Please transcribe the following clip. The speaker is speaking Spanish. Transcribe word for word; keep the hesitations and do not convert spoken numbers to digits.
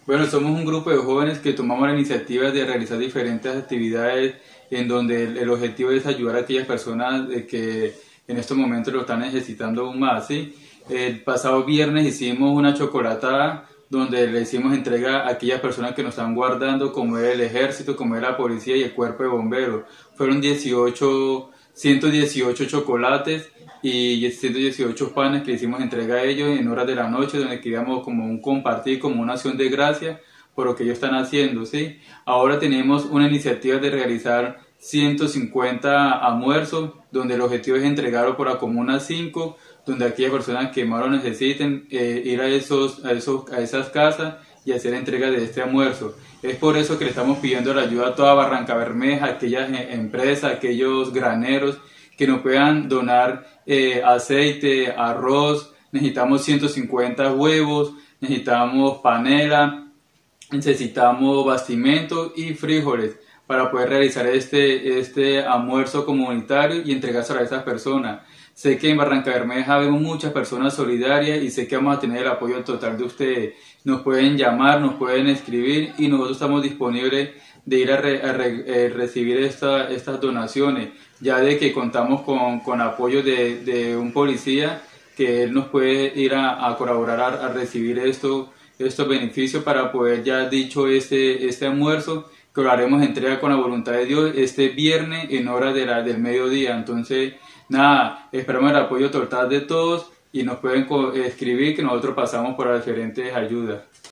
Bueno, somos un grupo de jóvenes que tomamos la iniciativa de realizar diferentes actividades en donde el, el objetivo es ayudar a aquellas personas de que en estos momentos lo están necesitando aún más, ¿sí? El pasado viernes hicimos una chocolatada donde le hicimos entrega a aquellas personas que nos están guardando, como es el ejército, como es la policía y el cuerpo de bomberos. Fueron dieciocho, ciento dieciocho chocolates y ciento dieciocho panes que le hicimos entrega a ellos en horas de la noche, donde queríamos como un compartir, como una acción de gracia por lo que ellos están haciendo, ¿sí? Ahora tenemos una iniciativa de realizar ciento cincuenta almuerzos, donde el objetivo es entregarlo por la Comuna cinco, donde aquellas personas que más lo necesiten, eh, ir a, esos, a, esos, a esas casas y hacer entrega de este almuerzo. Es por eso que le estamos pidiendo la ayuda a toda Barranca Bermeja, a aquellas empresas, a aquellos graneros, que nos puedan donar eh, aceite, arroz, necesitamos ciento cincuenta huevos, necesitamos panela, necesitamos bastimento y frijoles para poder realizar este, este almuerzo comunitario y entregárselo a esas personas. Sé que en Barranca Bermeja vemos muchas personas solidarias y sé que vamos a tener el apoyo total de ustedes. Nos pueden llamar, nos pueden escribir y nosotros estamos disponibles de ir a, re, a re, eh, recibir esta, estas donaciones, ya de que contamos con, con apoyo de, de un policía que él nos puede ir a, a colaborar a, a recibir esto, estos beneficios para poder ya dicho este, este almuerzo que lo haremos entrega con la voluntad de Dios este viernes en hora de la, del mediodía. Entonces, nada, esperamos el apoyo total de todos y nos pueden escribir que nosotros pasamos por las diferentes ayudas.